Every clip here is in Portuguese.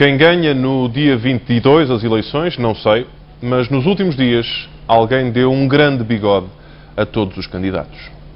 Quem ganha no dia 22 as eleições, não sei, mas nos últimos dias alguém deu um grande bigode a todos os candidatos.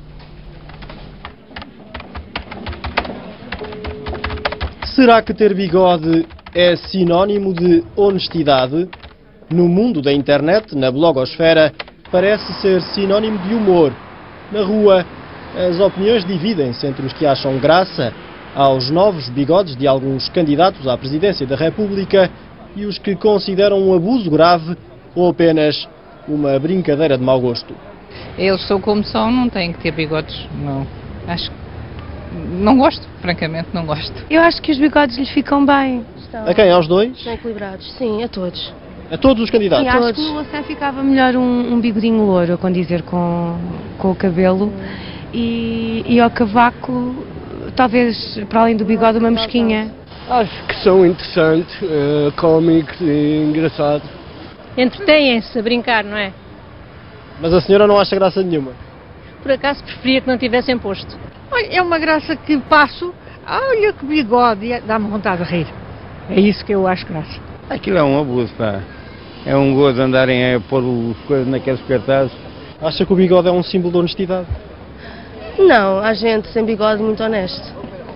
Será que ter bigode é sinónimo de honestidade? No mundo da internet, na blogosfera, parece ser sinónimo de humor. Na rua, as opiniões dividem-se entre os que acham graça aos novos bigodes de alguns candidatos à presidência da República e os que consideram um abuso grave ou apenas uma brincadeira de mau gosto. Eles são como são, não têm que ter bigodes, não. Acho que não gosto, francamente não gosto. Eu acho que os bigodes lhes ficam bem. A quem? Aos dois? Estão equilibrados, sim, a todos. A todos os candidatos? Sim, acho que no Lacerda ficava melhor um bigodinho louro, a condizer com o cabelo. E ao Cavaco, talvez, para além do bigode, uma mosquinha. Acho que são interessantes, cómicos e engraçados. Entretêm-se a brincar, não é? Mas a senhora não acha graça nenhuma? Por acaso preferia que não tivessem posto. Olha, é uma graça que passo, olha que bigode, dá-me vontade de rir. É isso que eu acho graça. Aquilo é um abuso, pá. É um gozo andarem a pôr as coisas naqueles cartazes. Acha que o bigode é um símbolo de honestidade? Não, há gente sem bigode muito honesto.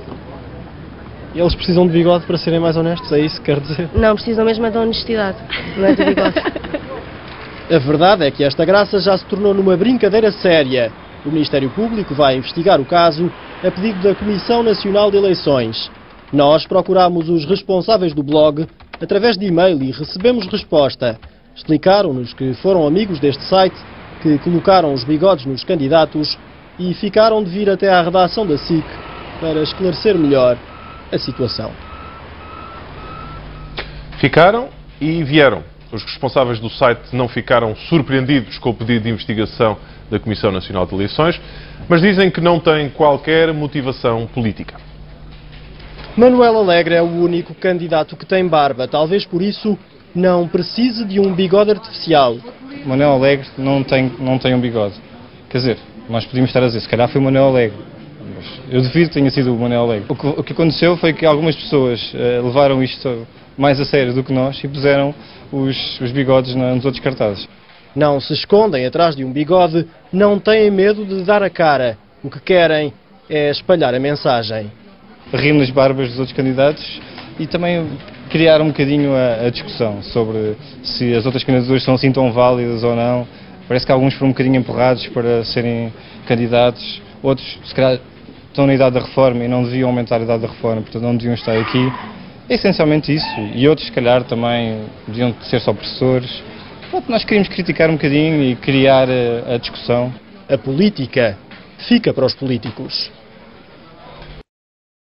E eles precisam de bigode para serem mais honestos, é isso que quer dizer? Não, precisam mesmo é da honestidade, não é do bigode. A verdade é que esta graça já se tornou numa brincadeira séria. O Ministério Público vai investigar o caso a pedido da Comissão Nacional de Eleições. Nós procurámos os responsáveis do blog através de e-mail e recebemos resposta. Explicaram-nos que foram amigos deste site, que colocaram os bigodes nos candidatos e ficaram de vir até à redação da SIC para esclarecer melhor a situação. Ficaram e vieram. Os responsáveis do site não ficaram surpreendidos com o pedido de investigação da Comissão Nacional de Eleições, mas dizem que não têm qualquer motivação política. Manuel Alegre é o único candidato que tem barba, talvez por isso não precise de um bigode artificial. Manuel Alegre não tem um bigode. Quer dizer, nós podíamos estar a dizer, se calhar foi o Manuel Alegre. Mas eu duvido que tenha sido o Manuel Alegre. O que aconteceu foi que algumas pessoas levaram isto mais a sério do que nós e puseram os bigodes nos outros cartazes. Não se escondem atrás de um bigode, não têm medo de dar a cara. O que querem é espalhar a mensagem. Rir nas barbas dos outros candidatos e também criar um bocadinho a discussão sobre se as outras candidaturas são assim tão válidas ou não. Parece que alguns foram um bocadinho empurrados para serem candidatos, outros se calhar estão na idade da reforma e não deviam aumentar a idade da reforma, portanto não deviam estar aqui. É essencialmente isso, e outros se calhar também deviam ser só professores. Nós queríamos criticar um bocadinho e criar a discussão. A política fica para os políticos.